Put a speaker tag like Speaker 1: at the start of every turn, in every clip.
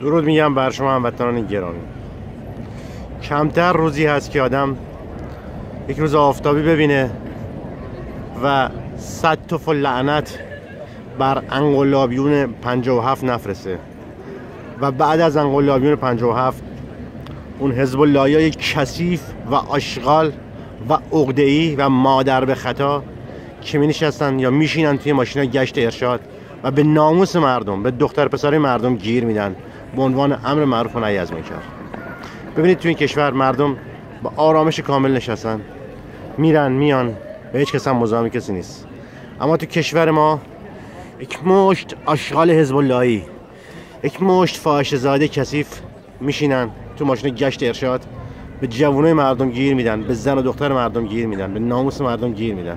Speaker 1: درود میگم بر شما هموطنان گرامی. کمتر روزی هست که آدم یک روز آفتابی ببینه و 100 توف لعنت بر انقلابیون 57 نفرسته و بعد از انقلابیون 57 اون حزب اللهی کثیف و آشغال و عقده‌ای و مادر به خطا که می نشستن یا میشینن توی ماشینا گشت ارشاد و به ناموس مردم، به دختر پسرای مردم گیر میدن به عنوان امر معروف و نهی از منکر. ببینید توی این کشور مردم با آرامش کامل نشستن، میرن میان و هیچ کس هم مزاحم کسی نیست. اما تو کشور ما یک مشت آشغال حزب اللهی، یک مشت فاحشه زاده کثیف میشینن تو ماشین گشت ارشاد، به جوانای مردم گیر میدن، به زن و دختر مردم گیر میدن، به ناموس مردم گیر میدن.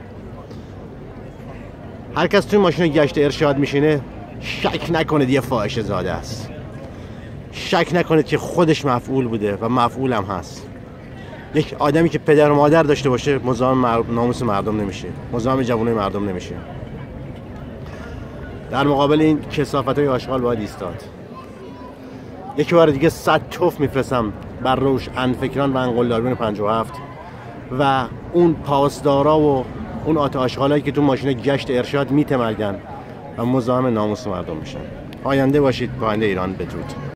Speaker 1: هر کس توی ماشین گشت ارشاد میشینه شک نکنید یه فاحشه زاده است، شک نکنید که خودش مفعول بوده و مفعول هم هست. یک آدمی که پدر و مادر داشته باشه مزاحم ناموس مردم نمیشه، مزاحم جوانای مردم نمیشه. در مقابل این کثافت‌های آشغال باید ایستاد. یک بار دیگه 100 توف میفرستم بر روشن فکران و انقلابیون 57 و اون پاسدارا و اون آشغالایی که تو ماشین گشت ارشاد میتمرگن و مزاحم ناموس مردم میشن. پاینده باشید، پاینده ایران بدرود.